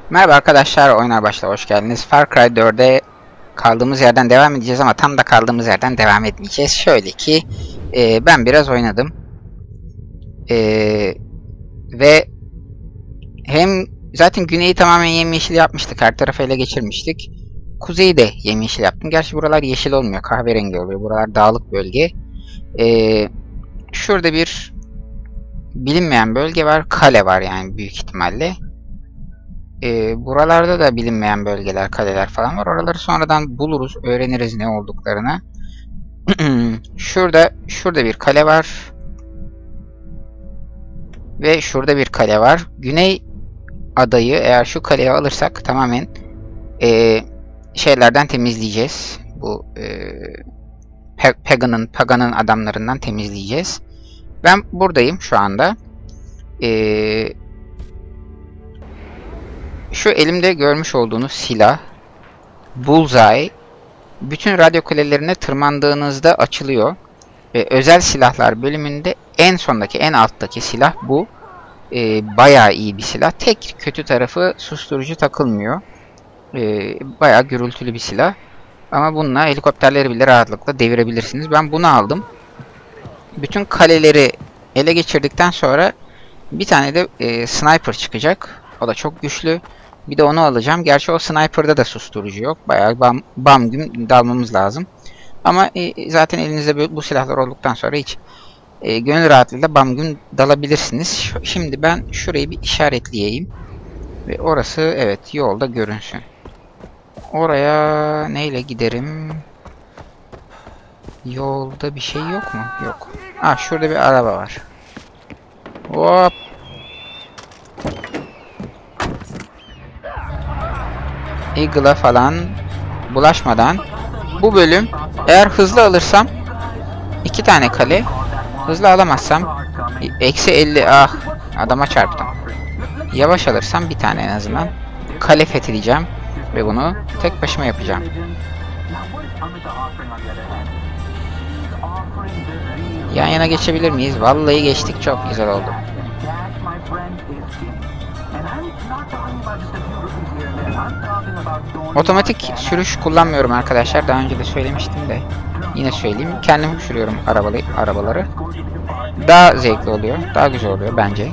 Merhaba arkadaşlar, Oynar Başla hoş geldiniz. Far Cry 4'e kaldığımız yerden devam edeceğiz ama tam da kaldığımız yerden devam etmeyeceğiz. Şöyle ki, ben biraz oynadım. Ve hem zaten güneyi tamamen yemyeşil yapmıştık, her tarafı ele geçirmiştik. Kuzeyi de yemyeşil yaptım. Gerçi buralar yeşil olmuyor, kahverengi oluyor. Buralar dağlık bölge. Şurada bir bilinmeyen bölge var, kale var yani büyük ihtimalle. Buralarda da bilinmeyen bölgeler, kaleler falan var. Oraları sonradan buluruz, öğreniriz ne olduklarını. Şurada bir kale var. Ve şurada bir kale var. Güney adayı eğer şu kaleyi alırsak tamamen şeylerden temizleyeceğiz. Bu Pagan'ın adamlarından temizleyeceğiz. Ben buradayım şu anda. Şu elimde görmüş olduğunuz silah Bullseye, bütün radyo kulelerine tırmandığınızda açılıyor. Özel silahlar bölümünde en sondaki, en alttaki silah bu. Bayağı iyi bir silah. Tek kötü tarafı susturucu takılmıyor. Bayağı gürültülü bir silah. Ama bununla helikopterleri bile rahatlıkla devirebilirsiniz. Ben bunu aldım. Bütün kaleleri ele geçirdikten sonra bir tane de sniper çıkacak. O da çok güçlü. Bir de onu alacağım. Gerçi o sniper'da da susturucu yok. Bayağı bam güm dalmamız lazım. Ama zaten elinizde bu silahlar olduktan sonra hiç gönül rahatlığıyla bam güm dalabilirsiniz. Şimdi ben şurayı bir işaretleyeyim. Ve orası evet yolda görünsün. Oraya neyle giderim? Yolda bir şey yok mu? Yok. Ah, şurada bir araba var. Hop. Eagle'a falan bulaşmadan bu bölüm eğer hızlı alırsam 2 tane kale, hızlı alamazsam -50, ah adama çarptım. Yavaş alırsam bir tane en azından kale fethedeceğim ve bunu tek başıma yapacağım. Yan yana geçebilir miyiz? Vallahi geçtik, çok güzel oldu. Otomatik sürüş kullanmıyorum arkadaşlar. Daha önce de söylemiştim de yine söyleyeyim. Kendim sürüyorum arabaları. Daha zevkli oluyor. Daha güzel oluyor bence.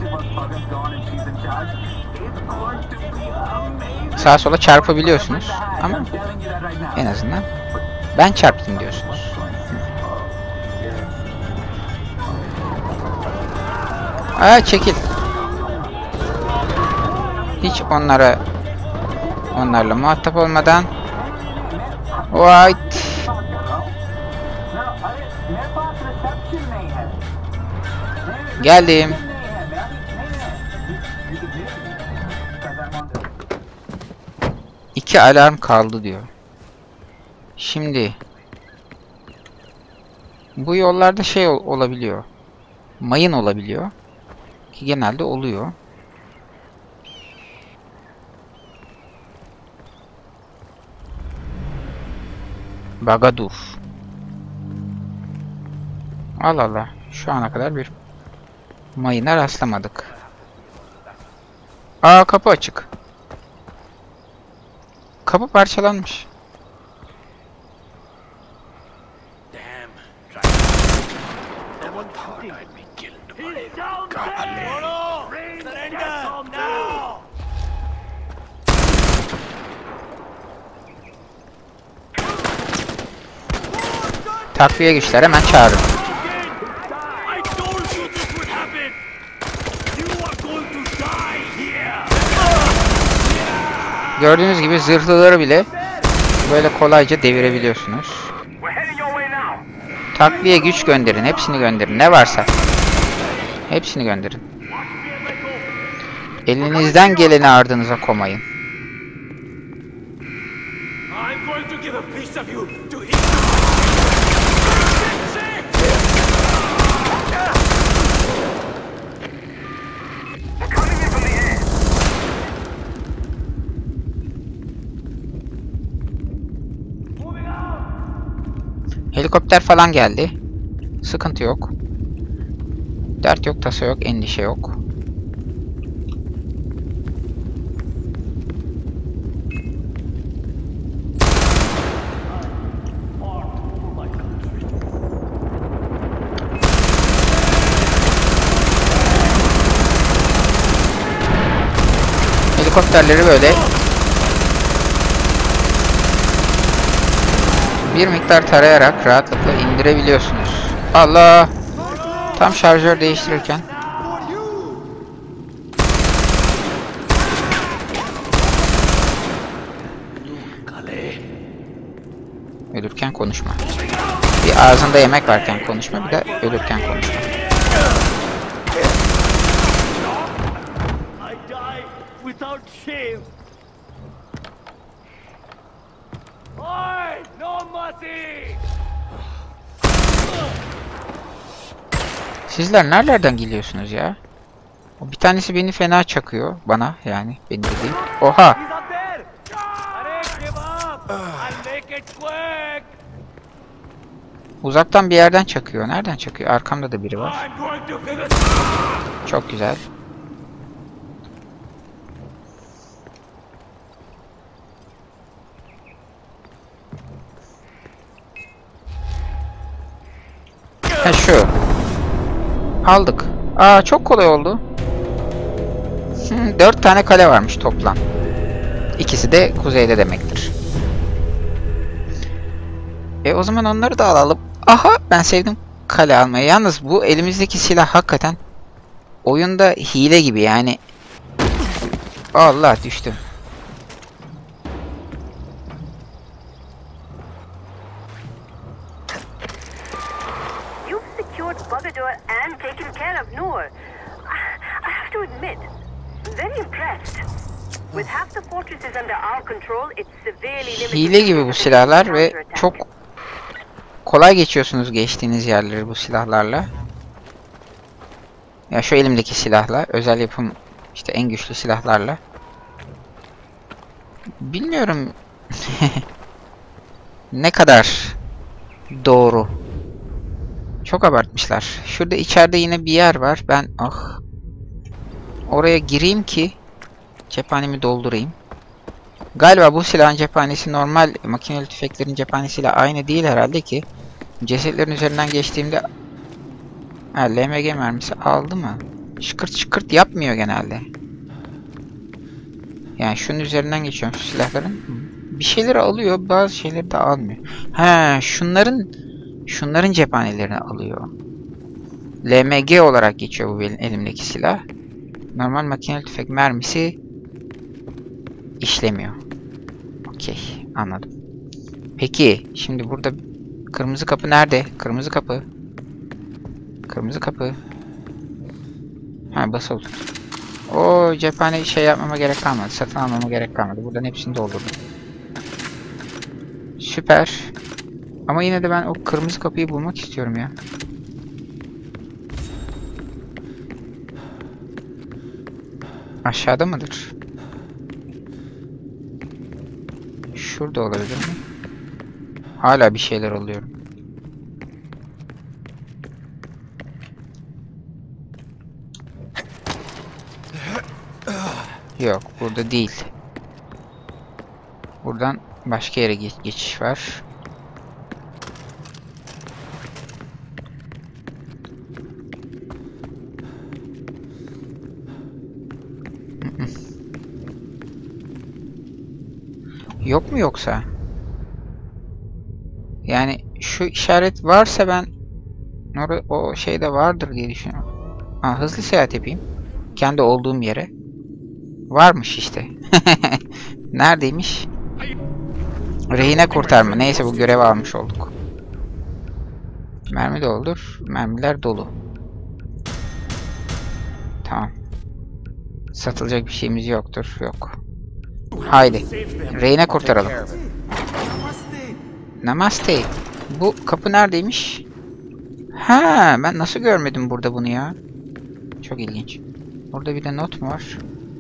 Sağa sola çarpabiliyorsunuz ama en azından ben çarptım diyorsunuz. Aa, çekil. Hiç onlarla muhatap olmadan. White. Geldim. İki alarm kaldı diyor. Şimdi bu yollarda şey olabiliyor. Mayın olabiliyor. Ki genelde oluyor. Bagadur. Allah Allah. Şu ana kadar bir mayına rastlamadık. Aa, kapı açık. Kapı parçalanmış. Takviye güçler hemen çağırın. Gördüğünüz gibi zırhlıları bile böyle kolayca devirebiliyorsunuz. Takviye güç gönderin, hepsini gönderin, ne varsa. Hepsini gönderin. Elinizden geleni ardınıza koymayın. Helikopter falan geldi. Sıkıntı yok. Dert yok, tasa yok, endişe yok. helikopterleri böyle bir miktar tarayarak rahatlıkla indirebiliyorsunuz. Allah! Tam şarjör değiştirirken. Ölürken konuşma. Bir ağzında yemek varken konuşma, bir de ölürken konuşma. Sizler nerelerden geliyorsunuz ya? Bir tanesi beni fena çakıyor bana, yani beni de değil. Oha! Uzaktan bir yerden çakıyor. Nereden çakıyor? Arkamda da biri var. Çok güzel. Ha şu. Aldık. Aa, çok kolay oldu. 4 tane kale varmış toplam. İkisi de kuzeyde demektir. O zaman onları da alalım. Aha, ben sevdim kale almayı. Yalnız bu elimizdeki silah hakikaten oyunda hile gibi yani. Allah, düştüm. Bagadur and taken care of Noor. I have to admit, very impressed. With half the fortresses under our control, it's severely limited. Hile gibi bu silahlar ve çok kolay geçiyorsunuz geçtiğiniz yerleri bu silahlarla. Ya şu elimdeki silahla, özel yapım işte en güçlü silahlarla. Bilmiyorum ne kadar doğru. Çok abartmışlar. Şurada içeride yine bir yer var. Ben oraya gireyim ki cephanemi doldurayım. Galiba bu silahın cephanesi normal makineli tüfeklerin cephanesiyle aynı değil herhalde ki. Cesetlerin üzerinden geçtiğimde LMG mermisi aldı mı? Şıkırt şıkırt yapmıyor genelde. Yani şunun üzerinden geçiyorum şu silahların. Bir şeyleri alıyor, bazı şeyleri de almıyor. He, şunların cephanelerini alıyor. LMG olarak geçiyor bu benim elimdeki silah. Normal makineli tüfek mermisi işlemiyor. Okey, anladım. Peki, şimdi burada kırmızı kapı nerede? Kırmızı kapı. Kırmızı kapı. Ha, basılı tut. O cephane şey yapmama gerek kalmadı. Satın almama gerek kalmadı. Buradan hepsini doldurdum. Süper. Ama yine de ben o kırmızı kapıyı bulmak istiyorum ya. Aşağıda mıdır? Şurada olabilir mi? Hala bir şeyler alıyorum. Yok, burada değil. Buradan başka yere geçiş var. Yok mu yoksa? Yani şu işaret varsa ben o şeyde vardır diye düşünüyorum. Ha, hızlı seyahat yapayım. Kendi olduğum yere. Varmış işte. Neredeymiş? Rehine kurtarma. Neyse, bu görevi almış olduk. Mermi doldur. Mermiler dolu. Tamam. Satılacak bir şeyimiz yoktur. Yok. Haydi. Rehine kurtaralım. Namaste. Bu kapı neredeymiş? Ha, ben nasıl görmedim burada bunu ya? Çok ilginç. Burada bir de not mu var?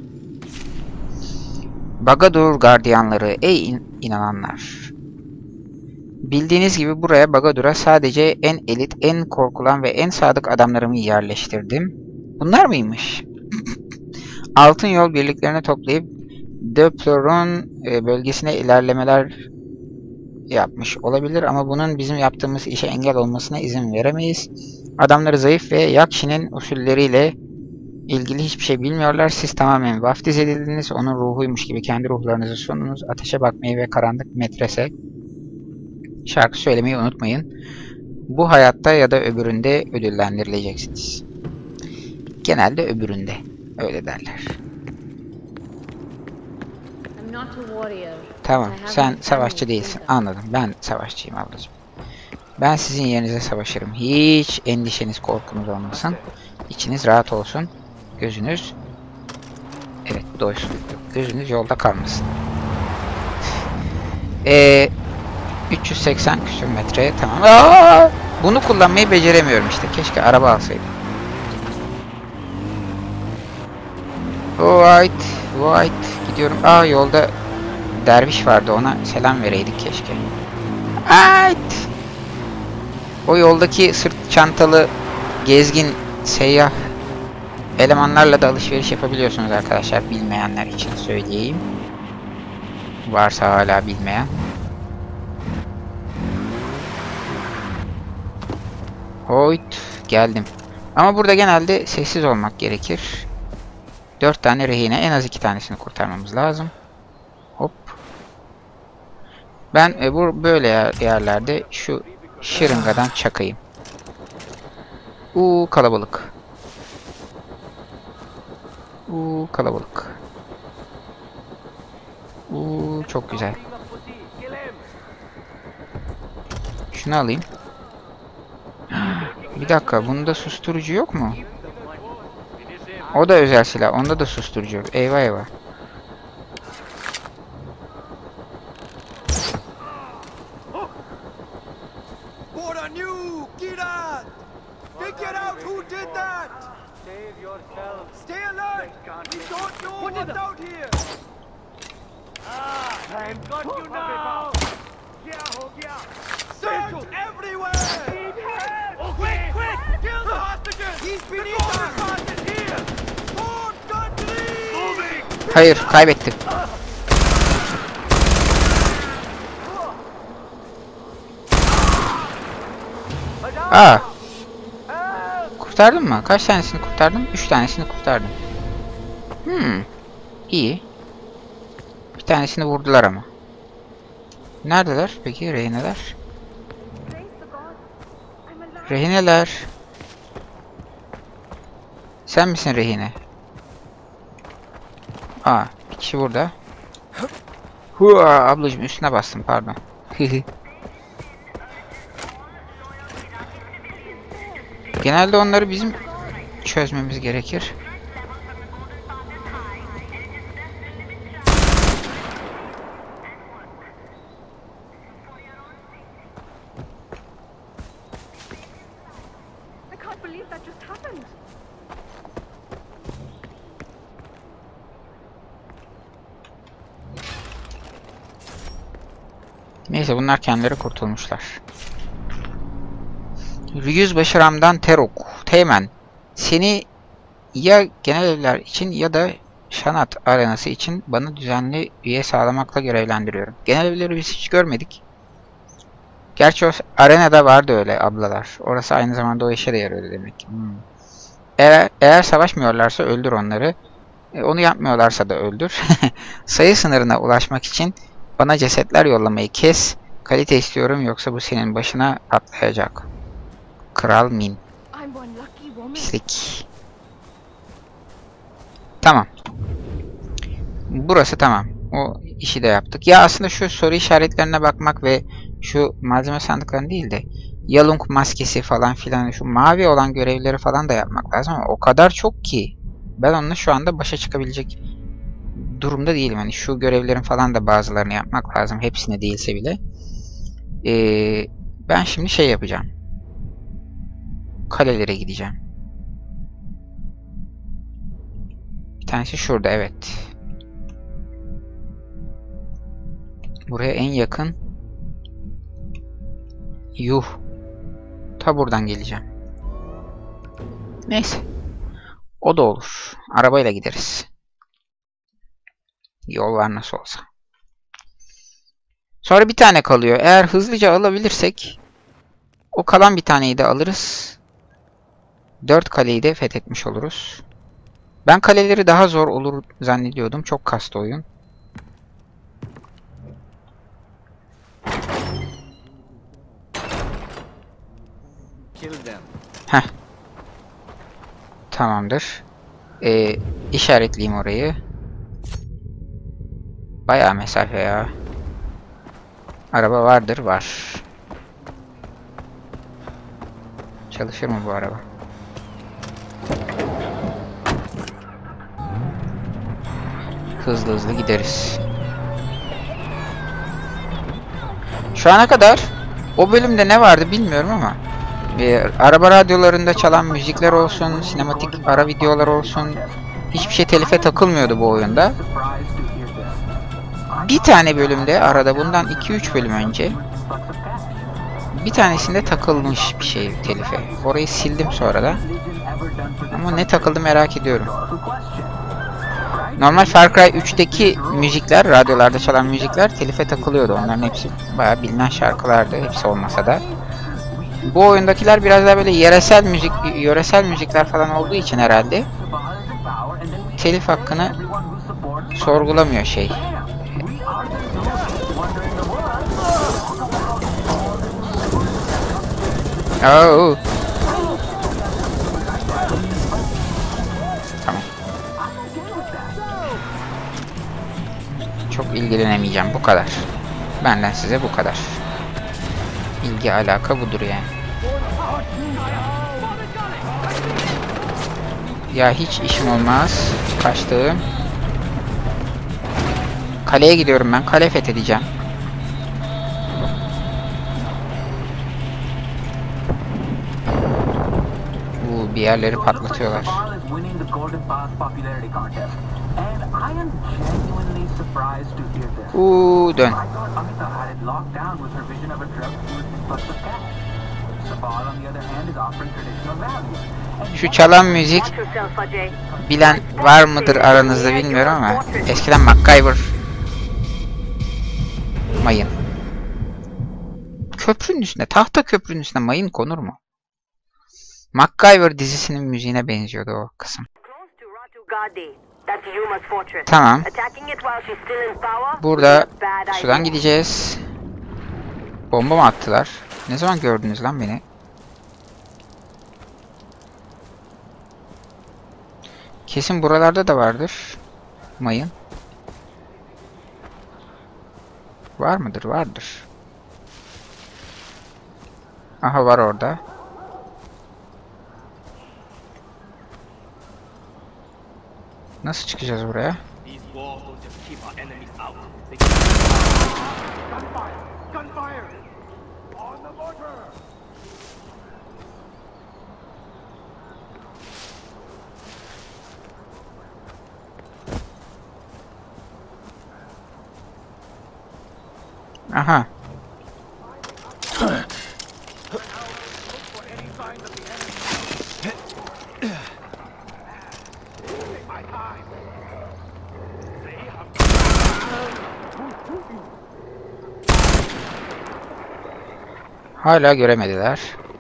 Bagadur gardiyanları, ey inananlar. Bildiğiniz gibi buraya Bagadur'a sadece en elit, en korkulan ve en sadık adamlarımı yerleştirdim. Bunlar mıymış? Altın yol birliklerini toplayıp Döplor'un bölgesine ilerlemeler yapmış olabilir ama bunun bizim yaptığımız işe engel olmasına izin veremeyiz. Adamları zayıf ve Yakshi'nin usulleriyle ilgili hiçbir şey bilmiyorlar. Siz tamamen vaftiz edildiniz. Onun ruhuymuş gibi kendi ruhlarınızı sundunuz. Ateşe bakmayı ve karanlık metrese şarkı söylemeyi unutmayın. Bu hayatta ya da öbüründe ödüllendirileceksiniz. Genelde öbüründe. Öyle derler. Tamam, sen savaşçı değilsin. Anladım. Ben savaşçıyım ablacığım. Ben sizin yerinize savaşırım. Hiç endişeniz, korkunuz olmasın. İçiniz rahat olsun. Gözünüz... Evet, doysun. Gözünüz yolda kalmasın. 380 küsur metre. Tamam. Aa! Bunu kullanmayı beceremiyorum işte. Keşke araba alsaydım. White. Gidiyorum. Aa, yolda derviş vardı. Ona selam vereydik keşke. White. O yoldaki sırt çantalı gezgin seyyah elemanlarla da alışveriş yapabiliyorsunuz arkadaşlar. Bilmeyenler için söyleyeyim. Varsa hala bilmeyen. Hoyt, geldim. Ama burada genelde sessiz olmak gerekir. 4 tane rehine, en az 2 tanesini kurtarmamız lazım. Hop. Ben bu böyle yerlerde şu şırıngadan çakayım. Kalabalık. Kalabalık. Çok güzel. Şunu alayım. Bir dakika, bunda susturucu yok mu? O da özel silah. Onda da susturucu yok. Eyvah eyvah. Hayır, kaybettim. Kurtardın mı? Kaç tanesini kurtardım? 3 tanesini kurtardım. İyi. Bir tanesini vurdular ama. Neredeler peki rehineler? Rehineler. Sen misin rehine? Bir kişi burada. Ablacığım üstüne bastım, pardon. Genelde onları bizim çözmemiz gerekir. Neyse, bunlar kendileri kurtulmuşlar. Yüzbaşı Ram'dan Teğmen, seni ya genel evler için ya da Şanat arenası için bana düzenli üye sağlamakla görevlendiriyorum. Genel evleri biz hiç görmedik. Gerçi o arenada vardı öyle ablalar. Orası aynı zamanda o işe de yarıyordu demek. Eğer savaşmıyorlarsa öldür onları. Onu yapmıyorlarsa da öldür. Sayı sınırına ulaşmak için bana cesetler yollamayı kes. Kalite istiyorum, yoksa bu senin başına patlayacak. Kral Min. Pislik. Tamam. Burası tamam. O işi de yaptık. Ya aslında şu soru işaretlerine bakmak ve şu malzeme sandıklarını değil de Yalung maskesi falan filan, şu mavi olan görevleri falan da yapmak lazım ama o kadar çok ki ben onunla şu anda başa çıkabilecek durumda değilim. Hani şu görevlerin falan da bazılarını yapmak lazım. Hepsine değilse bile. Ben şimdi şey yapacağım. Kalelere gideceğim. Bir tanesi şurada, evet. Buraya en yakın. Yuh. Ta buradan geleceğim. Neyse. O da olur. Arabayla gideriz. Yol var nasıl olsa. Sonra bir tane kalıyor. Eğer hızlıca alabilirsek o kalan bir taneyi de alırız. 4 kaleyi de fethetmiş oluruz. Ben kaleleri daha zor olur zannediyordum. Çok kastı oyun. Heh. Tamamdır. İşaretleyeyim orayı. Bayağı mesafe ya. Araba vardır, var. Çalışır mı bu araba? Hızlı hızlı gideriz. Şu ana kadar o bölümde ne vardı bilmiyorum ama araba radyolarında çalan müzikler olsun, sinematik ara videolar olsun, hiçbir şey telife takılmıyordu bu oyunda. Bir tane bölümde arada, bundan 2-3 bölüm önce, bir tanesinde takılmış bir şey telife. Orayı sildim sonradan. Ama ne takıldı merak ediyorum. Normal Far Cry 3'teki müzikler, radyolarda çalan müzikler telife takılıyordu. Onların hepsi bayağı bilinen şarkılardı. Hepsi olmasa da. Bu oyundakiler biraz daha böyle yöresel müzikler falan olduğu için herhalde telif hakkını sorgulamıyor şey. Oh. Tamam. Çok ilgilenemeyeceğim, bu kadar. Benden size bu kadar. İlgi alaka budur yani. Ya hiç işim olmaz. Kaçtım. Kaleye gidiyorum ben. Kale fethedeceğim. Bir yerleri patlatıyorlar. Dön. Şu çalan müzik bilen var mıdır aranızda bilmiyorum ama eskiden MacGyver mayın. Köprünün üstüne, tahta köprünün üstüne mayın konur mu? MacGyver dizisinin müziğine benziyordu o kısım. Tamam. Burada sudan gideceğiz. Bomba mı attılar? Ne zaman gördünüz lan beni? Kesin buralarda da vardır mayın. Var mıdır? Vardır. Aha, var orada. Nasıl çıkacağız buraya? Aha. Hala göremediler.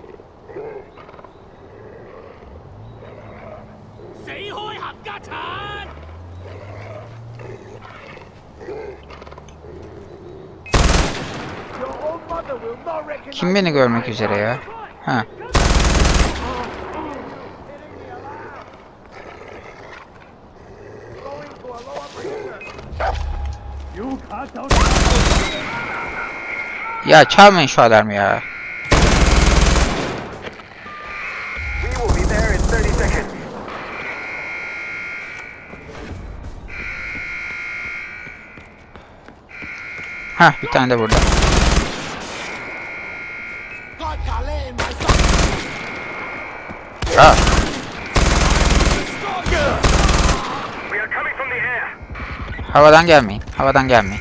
Kim beni görmek üzere ya? Ha. Ya çalmayın şu alarmı ya. Ha, bir tane de burada. Ah. Havadan gelmeyin. Havadan gelmeyin.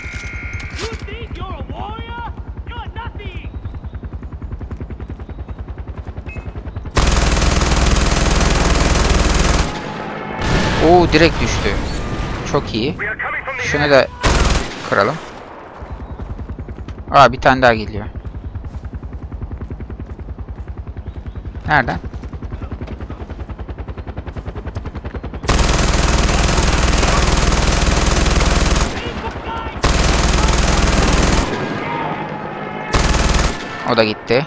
Oo, direkt düştü. Çok iyi. Şunu da kıralım. Aa, bir tane daha geliyor. Nereden? O da gitti.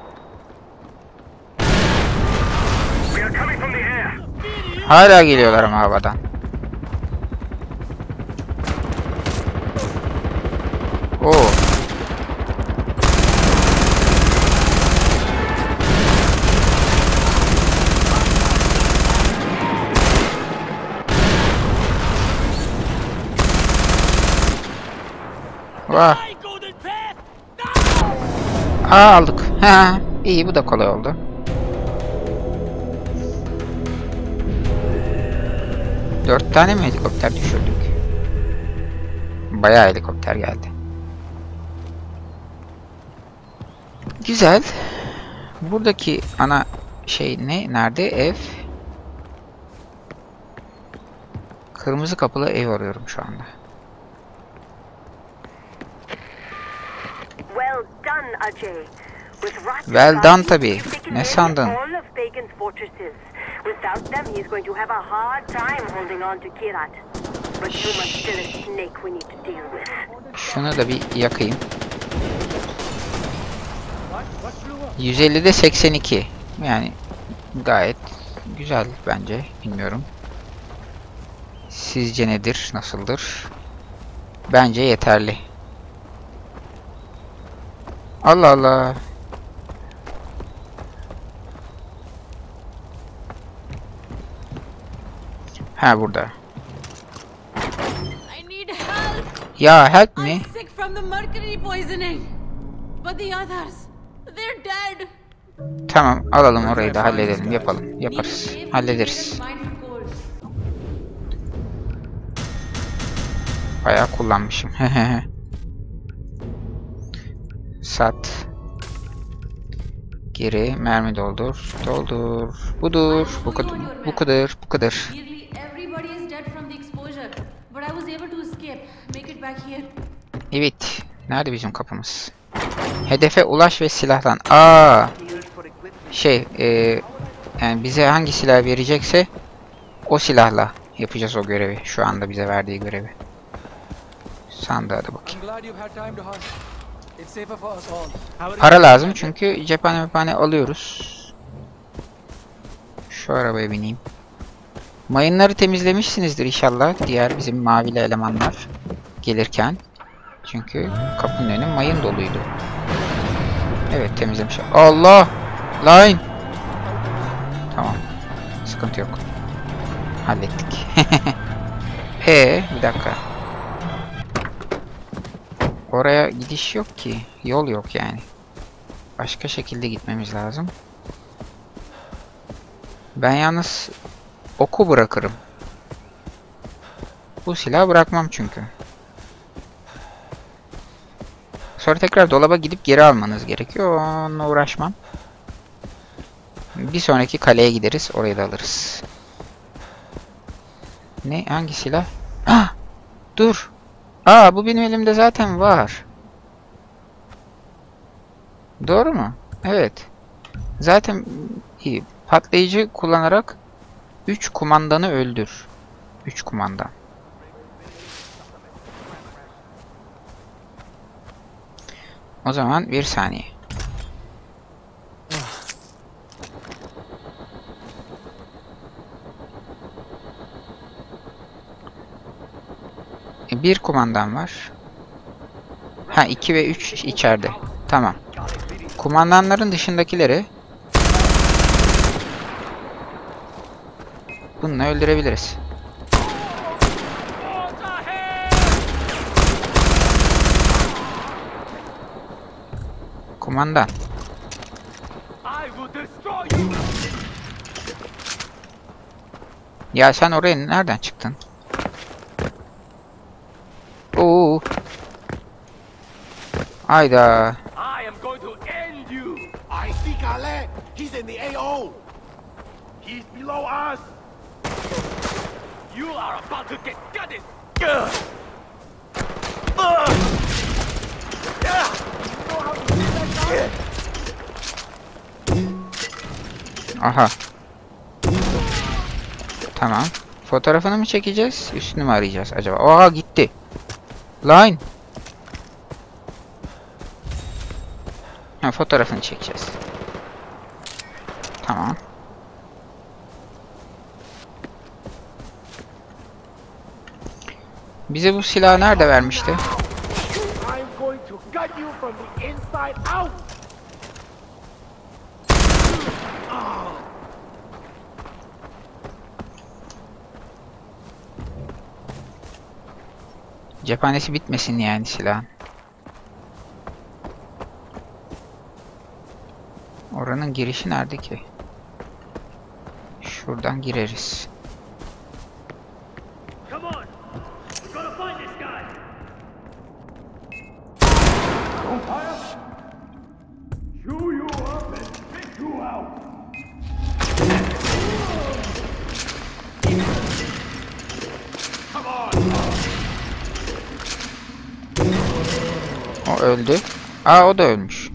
Hala geliyorlar ama havadan. Oo. Vah. Aa, aldık. Ha, iyi, bu da kolay oldu. Dört tane mi helikopter düşürdük? Bayağı helikopter geldi. Güzel. Buradaki ana şey ne? Nerede? Ev. Kırmızı kapılı ev arıyorum şu anda. Well done tabii. Ne sandın? Şunu da bir yakayım. 150'de 82. Yani gayet güzel bence. Bilmiyorum. Sizce nedir? Nasıldır? Bence yeterli. Allah Allah. Ha, burada. Ya help me. I'm sick from the mercury poisoning. But the others, they're dead. Tamam, alalım orayı da halledelim. Yapalım. Yaparız. Hallederiz. Bayağı kullanmışım. Sat. Geri mermi doldur. Doldur. Budur. Bu kadar. Bu kadar. Bu kadar. Evet. Nerede bizim kapımız? Hedefe ulaş ve silahlan. Aa. Yani bize hangi silah verecekse o silahla yapacağız o görevi. Şu anda bize verdiği görevi. Sandığa da bakayım. Para lazım çünkü cephane alıyoruz. Şu arabaya bineyim. Mayınları temizlemişsinizdir inşallah. Diğer bizim mavili elemanlar gelirken. Çünkü kapının önü mayın doluydu. Evet, temizlemiş. Allah! Line! Tamam. Sıkıntı yok. Hallettik. Bir dakika. Oraya gidiş yok ki. Yol yok yani. Başka şekilde gitmemiz lazım. Ben yalnız oku bırakırım. Bu silahı bırakmam çünkü. Sonra tekrar dolaba gidip geri almanız gerekiyor. Onunla uğraşmam. Bir sonraki kaleye gideriz. Orayı da alırız. Ne? Hangi silah? Ah! Dur! Aa, bu benim elimde zaten var. Doğru mu? Evet. Zaten iyi. Patlayıcı kullanarak 3 kumandanı öldür. 3 kumandan. O zaman bir saniye. Bir kumandan var. Ha, 2 ve 3 içeride. Tamam. Kumandanların dışındakileri bununla öldürebiliriz. Kumandan. Ya sen oraya nereden çıktın? Oo. Ayda. I see Gale. He's in the AO. He's below us. You are about to get gutted. Aha. Tamam. Fotoğrafını mı çekeceğiz? Üstünü mü arayacağız acaba? Oha, gitti. Line. Ha, fotoğrafını çekeceğiz. Tamam. Bize bu silahı nerede vermişti? I'm going to gut you from the inside out. Cephanesi bitmesin yani silahın. Oranın girişi nerede ki? Şuradan gireriz. Come on. We're gonna find this guy. Chew you up and spit you out. Come on. O öldü. Aa, o da ölmüş.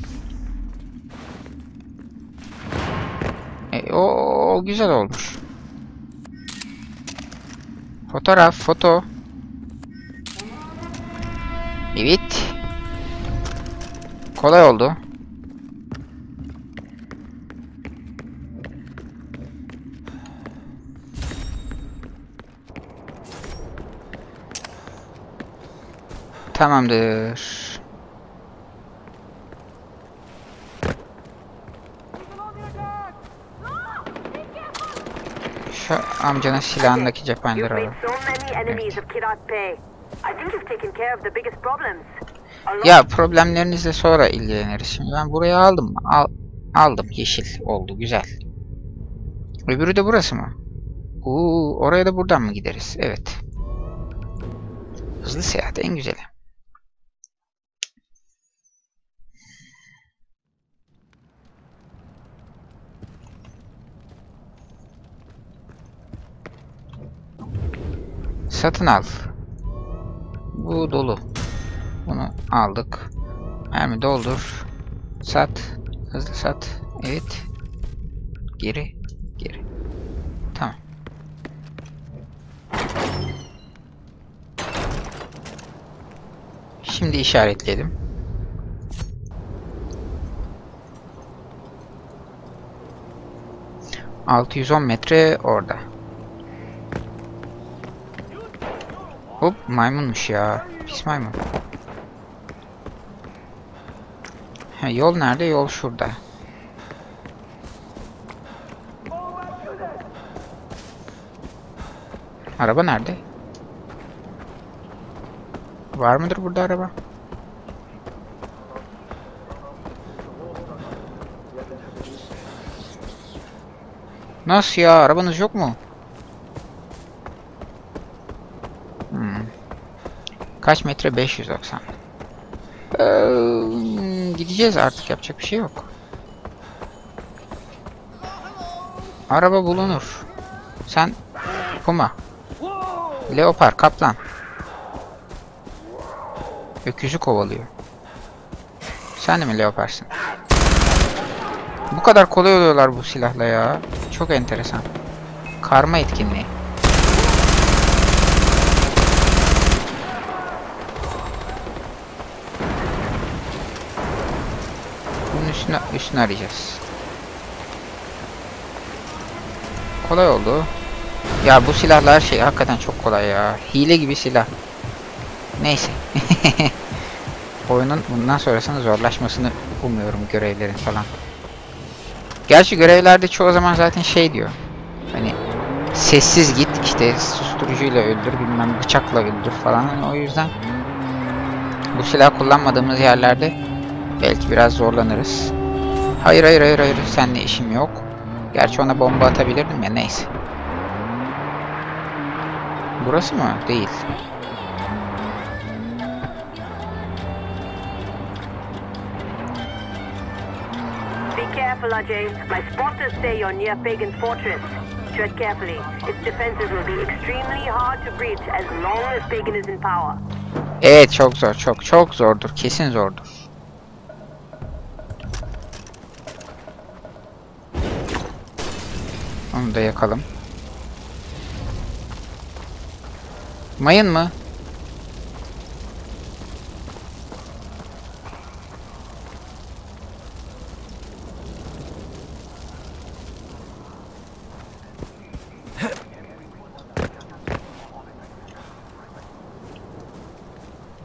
O güzel olmuş. Fotoğraf, foto. Evet. Kolay oldu. Tamamdır. Şu amcanın silahındaki cephaneleri You've alalım. made so many enemies of Kirat Bay. I think you've taken care of the biggest problems. Ya problemlerinizle sonra ilgileniriz. Şimdi ben buraya aldım mı? Aldım. Yeşil oldu. Güzel. Öbürü de burası mı? Oraya da buradan mı gideriz? Evet. Hızlı seyahat en güzeli. Satın al. Bu dolu. Bunu aldık. Mermi doldur. Sat. Hızlı sat. Evet. Geri. Geri. Tamam. Şimdi işaretledim. ...610 metre orada. Hop, maymunmuş ya. Pis maymun. Ha, yol nerede? Yol şurada. Araba nerede? Var mıdır burada araba? Nasıl ya? Arabanız yok mu? Kaç metre? 590. Gideceğiz artık. Yapacak bir şey yok. Araba bulunur. Sen Puma. Leopar, kaplan. Öküzü kovalıyor. Sen de mi leoparsın? Bu kadar kolay oluyorlar bu silahla ya. Çok enteresan. Karma etkinliği. Bunun üstüne arayacağız. Kolay oldu. Ya bu silahlar şey hakikaten çok kolay ya. Hile gibi silah. Neyse. Oyunun bundan sonrasını zorlaşmasını umuyorum, görevlerin falan. Gerçi görevlerde çoğu zaman zaten şey diyor. Hani sessiz git, işte susturucuyla öldür, bilmem bıçakla öldür falan. Hani o yüzden bu silah kullanmadığımız yerlerde belki biraz zorlanırız. Hayır, seninle işim yok. Gerçi ona bomba atabilirdim ya, neyse. Burası mı? Değil. Be careful, Ajay. My spotters say you're near Pagan's fortress. Tread carefully. Its defenses will be extremely hard to breach as long as Pagan is in power. Evet, çok zor, çok zordur, kesin zordur. Onu da yakalım. Mayın mı?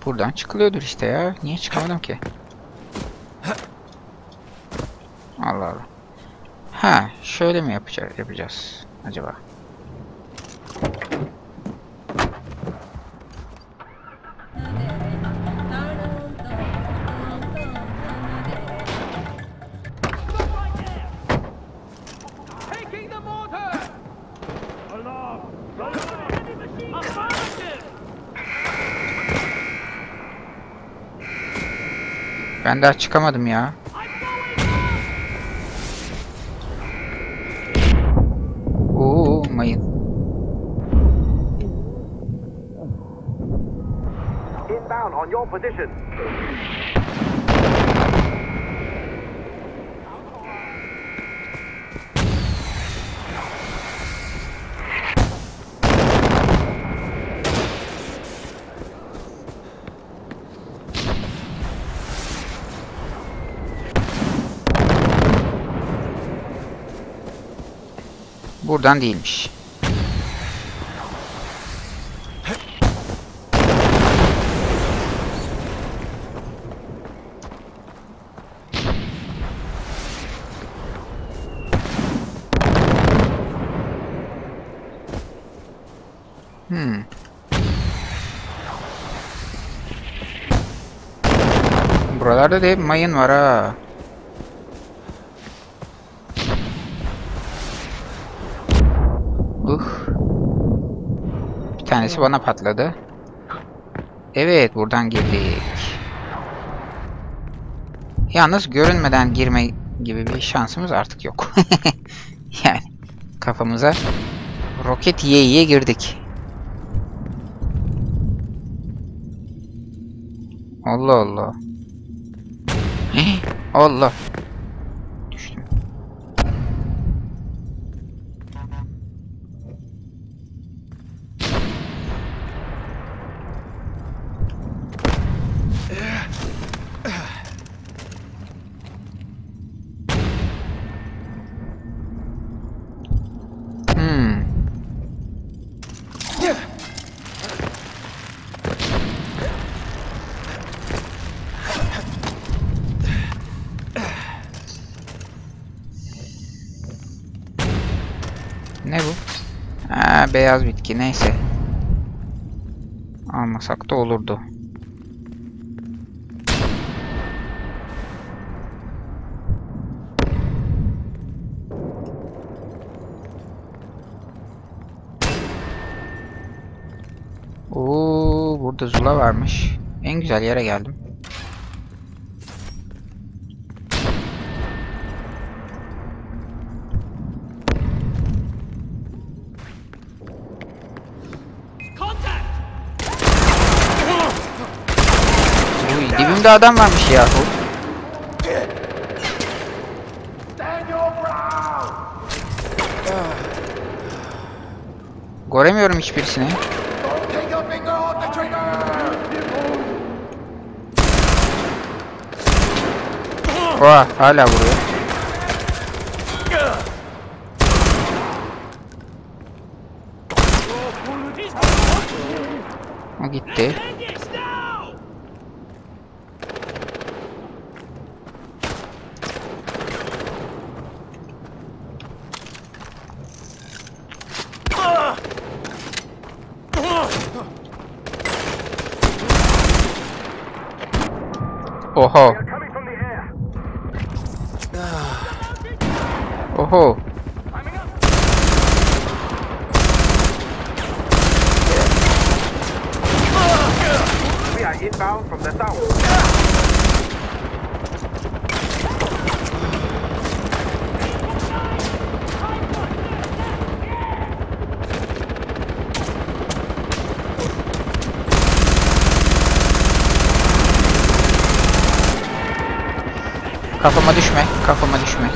Buradan çıkılıyordur işte ya. Niye çıkamadım ki? Allah Allah. Ha, şöyle mi yapacağız acaba? Ben daha çıkamadım ya. Oo, mayın. Inbound on your position. Buradan değilmiş. Buralarda da hep mayın var ha. Bir tanesi bana patladı. Evet, buradan girdik. Yalnız görünmeden girme gibi bir şansımız artık yok. Yani kafamıza roket yiye girdik. Allah Allah. Allah. Düştüm. Ne bu? Ha, beyaz bitki, neyse. Almasak da olurdu. Oo, burada Zula varmış. En güzel yere geldim. Uy, dibimde adam varmış yahu. Göremiyorum hiçbirisini. Take your finger off the trigger! Oha, hala vuruyor. O gitti. Oho. Coming from the air. Oho. We are inbound from the south. Kafama düşme, kafama düşme.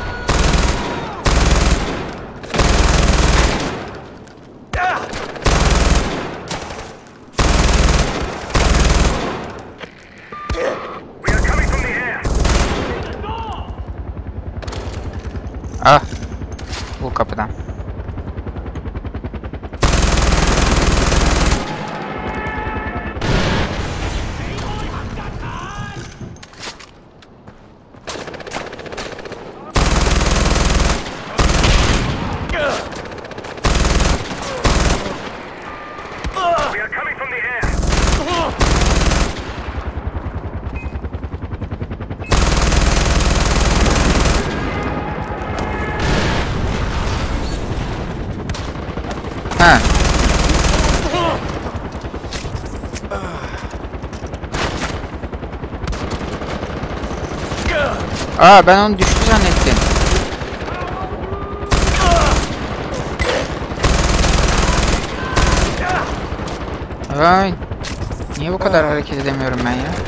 We are coming from the air. Ah. Bu kapıdan. Aa, ben onu düştü zannettim. Vay. Niye bu kadar hareket edemiyorum ben ya?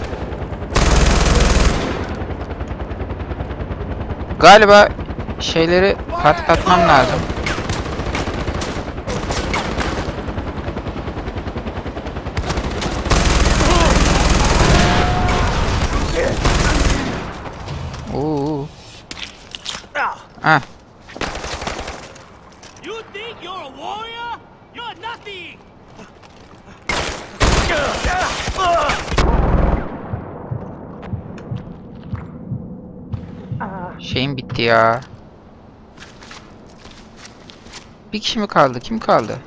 Galiba şeyleri patlatmam lazım. Oo. Ah. You think you're a warrior? You're nothing! Şeyim bitti ya. Bir kişi mi kaldı? Kim kaldı?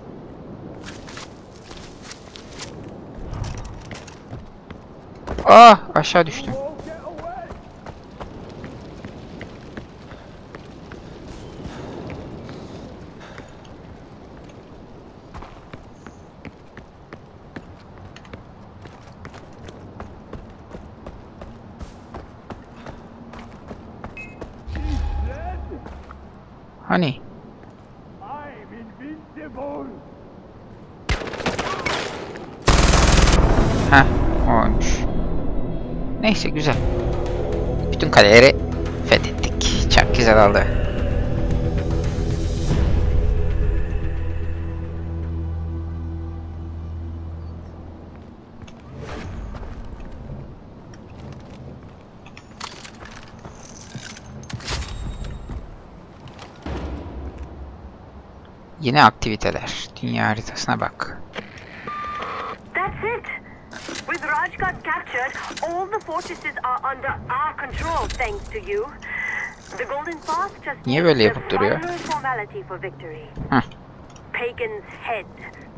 Ah, aşağı düştüm. Hani? I'm invincible! Heh, oymuş. Neyse, güzel. Bütün kaleleri fethettik. Çok güzel oldu. Yeni aktiviteler. Dünya haritasına bak. That's it. With Rajghat captured, all the fortresses are under our control thanks to you. The Golden Path just Niye needs böyle the yapıp duruyor? final formality for victory. Heh. Pagan's head.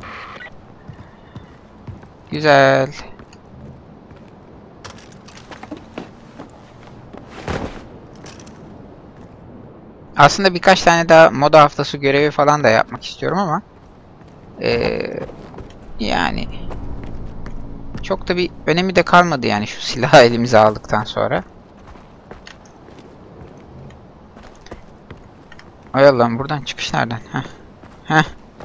Güzel. Aslında birkaç tane daha moda haftası görevi falan da yapmak istiyorum ama yani çok da bir önemi de kalmadı yani şu silahı elimize aldıktan sonra. Ay Allah'ım, buradan çıkış nereden? Heh. Heh.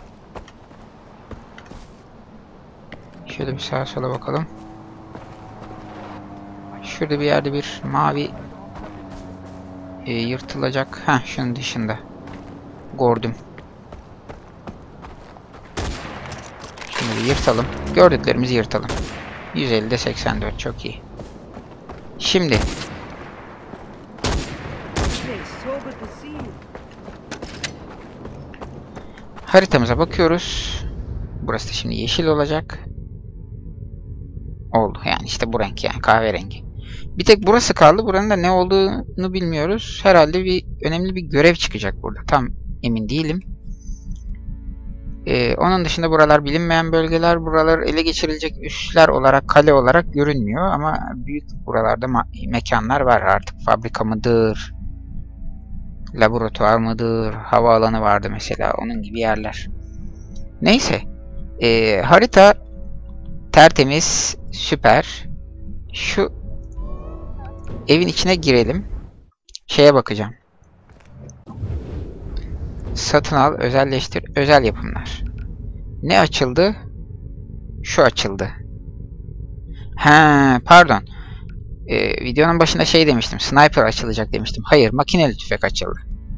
Şöyle bir sağa sola bakalım. Şurada bir yerde bir mavi yırtılacak. Heh, şunun dışında. Gördüm. Şunu bir yırtalım. Gördüklerimizi yırtalım. 150'de 84, çok iyi. Şimdi haritamıza bakıyoruz. Burası da şimdi yeşil olacak. Oldu. Yani işte bu renk, yani kahverengi. Bir tek burası kaldı. Buranın da ne olduğunu bilmiyoruz. Herhalde önemli bir görev çıkacak burada. Tam emin değilim. Onun dışında buralar bilinmeyen bölgeler. Buralar ele geçirilecek üsler olarak, kale olarak görünmüyor. Ama büyük buralarda mekanlar var artık. Fabrika mıdır? Laboratuvar mıdır? Havaalanı vardı mesela. Onun gibi yerler. Neyse. Harita tertemiz. Süper. Şu evin içine girelim. Şeye bakacağım. Satın al, özelleştir, özel yapımlar. Ne açıldı? Şu açıldı. Ha, pardon. Videonun başında şey demiştim. Sniper açılacak demiştim. Hayır, makineli tüfek açıldı.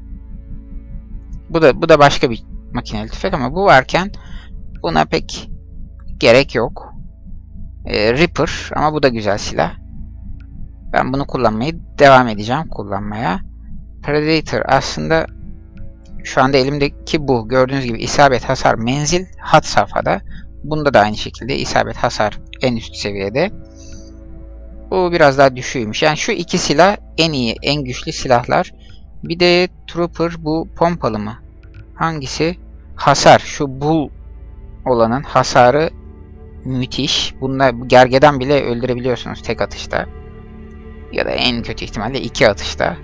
Bu da başka bir makineli tüfek ama bu varken buna pek gerek yok. Reaper ama bu da güzel silah. Ben bunu kullanmayı devam edeceğim kullanmaya. Predator aslında şu anda elimdeki bu. Gördüğünüz gibi isabet, hasar, menzil had safhada. Bunda da aynı şekilde isabet, hasar en üst seviyede. Bu biraz daha düşüğümüş. Yani şu iki silah en iyi, en güçlü silahlar. Bir de Trooper, bu pompalı mı? Hangisi? Hasar. Şu Bull olanın hasarı müthiş. Bununla gergedan bile öldürebiliyorsunuz tek atışta. Ya da en kötü ihtimalle iki atışta.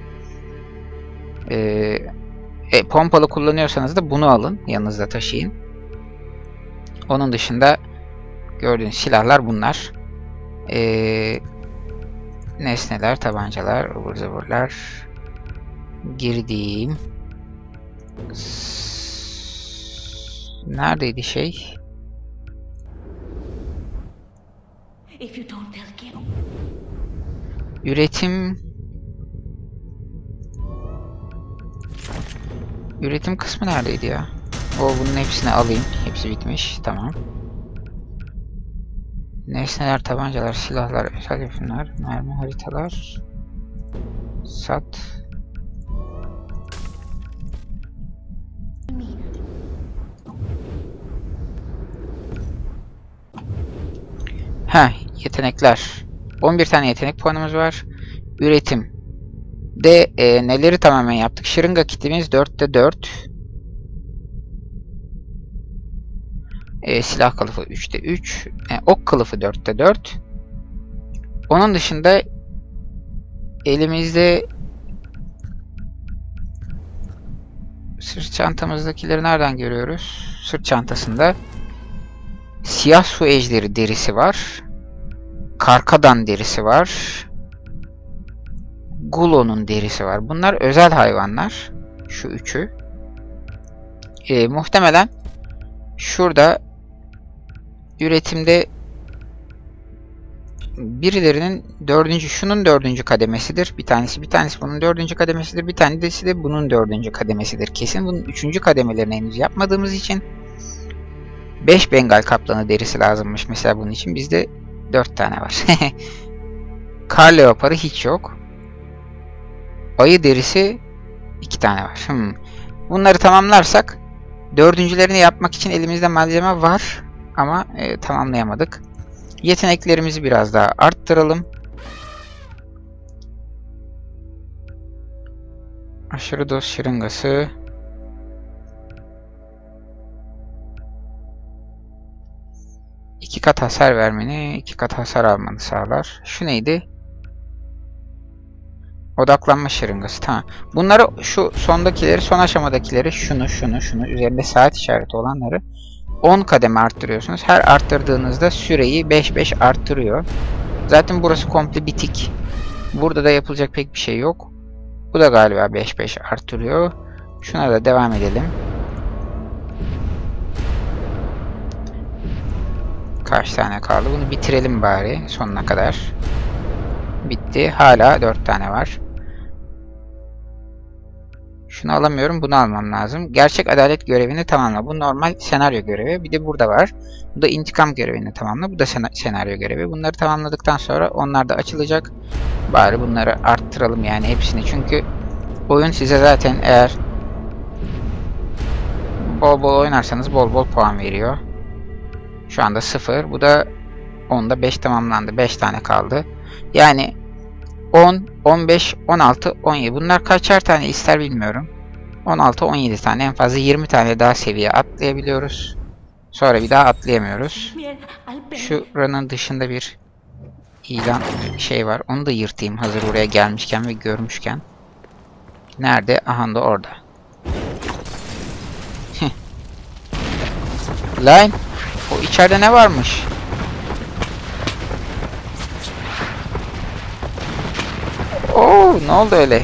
Pompalı kullanıyorsanız da bunu alın. Yanınızda taşıyın. Onun dışında gördüğünüz silahlar bunlar. Nesneler, tabancalar, ıvır zıvırlar. Girdiğim. Neredeydi şey? If you don't tell Kim. Üretim kısmı neredeydi ya? Bunun hepsini alayım. Hepsi bitmiş. Tamam. Nesneler, tabancalar, silahlar, özel yapımlar, mermi, haritalar. Sat. Yetenekler. 11 tane yetenek puanımız var. Üretim. Neleri tamamen yaptık? Şırınga kitimiz 4'te 4. Silah kılıfı 3'te 3. Ok kılıfı 4'te 4. Onun dışında elimizde sırt çantamızdakileri nereden görüyoruz? Sırt çantasında siyah su ejderi derisi var. Karkadan derisi var. Gulon'un derisi var. Bunlar özel hayvanlar. Şu üçü. Muhtemelen şurada üretimde birilerinin şunun 4. kademesidir. Bir tanesi bunun 4. kademesidir. Bir tanesi de bunun 4. kademesidir. Kesin bunun 3. kademelerini henüz yapmadığımız için 5 Bengal kaplanı derisi lazımmış mesela bunun için. Bizde 4 tane var. Kar leoparı hiç yok. Ayı derisi 2 tane var. Bunları tamamlarsak 4.lerini yapmak için elimizde malzeme var ama tamamlayamadık. Yeteneklerimizi biraz daha arttıralım. Aşırı doz şırıngası. İki kat hasar vermeni, 2 kat hasar almanı sağlar. Şu neydi? Odaklanma şırıngası. Tamam. Bunları şu sondakileri, son aşamadakileri, şunu üzerinde saat işareti olanları 10 kademe arttırıyorsunuz. Her arttırdığınızda süreyi 5-5 arttırıyor. Zaten burası komple bitik. Burada da yapılacak pek bir şey yok. Bu da galiba 5-5 arttırıyor. Şuna da devam edelim. Kaç tane kaldı? Bunu bitirelim bari sonuna kadar. Bitti. Hala 4 tane var. Şunu alamıyorum. Bunu almam lazım. Gerçek adalet görevini tamamla. Bu normal senaryo görevi. Bir de burada var. Bu da intikam görevini tamamla. Bu da senaryo görevi. Bunları tamamladıktan sonra onlar da açılacak. Bari bunları arttıralım yani hepsini. Çünkü oyun size zaten eğer bol bol oynarsanız bol bol puan veriyor. Şu anda 0. Bu da 10'da 5 tamamlandı. 5 tane kaldı. Yani 10, 15, 16, 17. Bunlar kaçar tane ister bilmiyorum. 16, 17 tane. En fazla 20 tane daha seviye atlayabiliyoruz. Sonra bir daha atlayamıyoruz. Şuranın dışında bir ilan şey var. Onu da yırtayım hazır oraya gelmişken ve görmüşken. Nerede? Aha da orada. Line. O içeride ne varmış? Ne oldu öyle?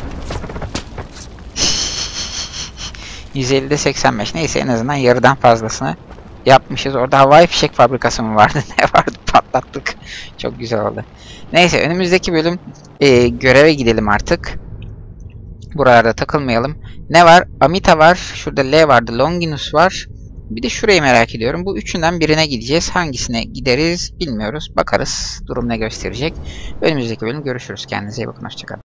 150'de 85. Neyse en azından yarıdan fazlasını yapmışız. Orada havai fişek fabrikası mı vardı? Ne vardı? Patlattık. Çok güzel oldu. Neyse önümüzdeki bölüm göreve gidelim artık. Buralarda takılmayalım. Ne var? Amita var. Şurada L vardı. Longinus var. Bir de şurayı merak ediyorum. Bu üçünden birine gideceğiz. Hangisine gideriz bilmiyoruz. Bakarız. Durum ne gösterecek. Önümüzdeki bölüm görüşürüz. Kendinize iyi bakın. Hoşçakalın.